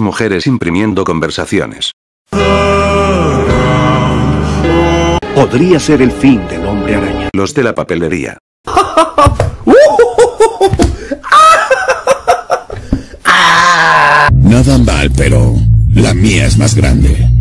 mujeres imprimiendo conversaciones. Podría ser el fin del hombre araña. Los de la papelería. Nada mal, pero la mía es más grande.